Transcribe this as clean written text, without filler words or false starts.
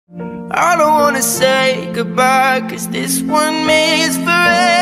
I don't wanna say goodbye, 'cause this one means forever.